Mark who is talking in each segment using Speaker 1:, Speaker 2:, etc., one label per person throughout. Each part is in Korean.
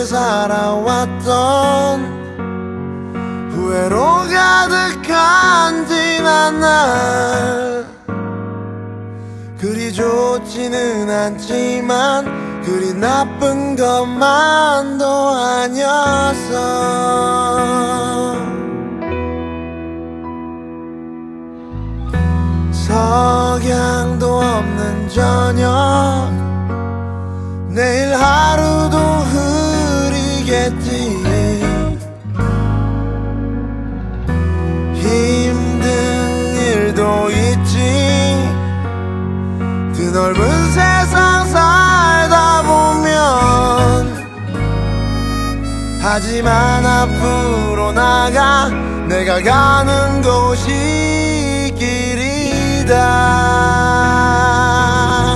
Speaker 1: 힘들게 살아왔던 후회로 가득한 지난 날 그리 좋지는 않지만 그리 나쁜 것만도 아니었어. 석양도 없는 저녁 내일 하루도 흐리겠지. 힘든 일도 있지. 드넓은 세상 살다 보면. 하지만 앞으로 나가 내가 가는 곳이 길이다.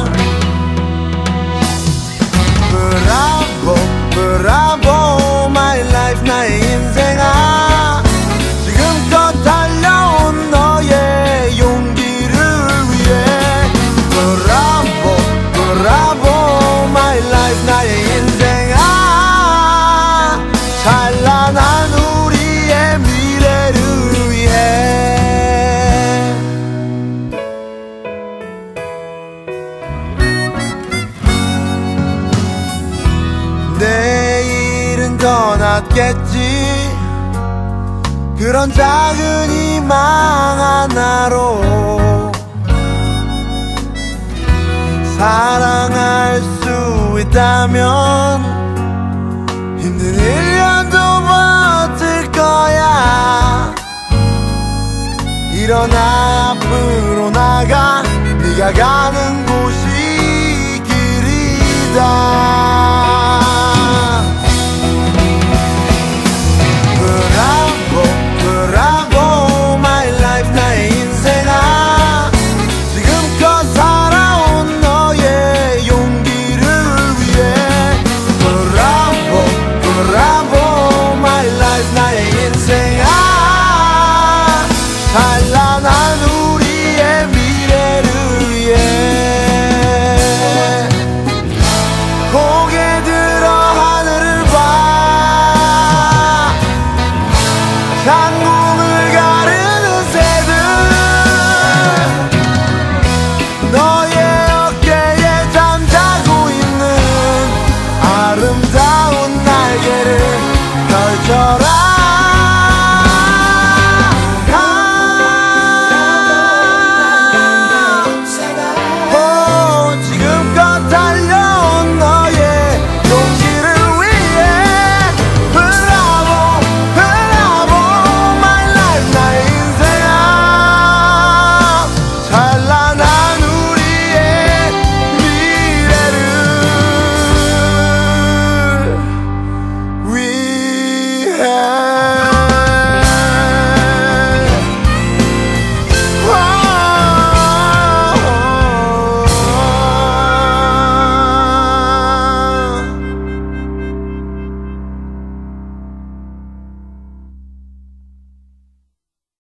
Speaker 1: 브라보 브라보 my life 나의 인생아. 지금껏 달려온 너의 용기를 위해 브라보 브라보 my life 나의 인생아. 찬란한 우리의 미래를 위해. 내일은 더 낫겠지. 그런 작은 희망 하나로 사랑할 수 있다면 힘든 1년도 버틸 거야. 일어나 앞으로 나가. 네가 가는 곳이 길이다. 브라보 브라보 my life 나의 인생아. 지금껏 살아온 너의 용기를 위해 브라보 브라보 my life 나의 인생아. 찬란한 우리의 미래를 위해. 고개 들어 하늘을 봐. 상공을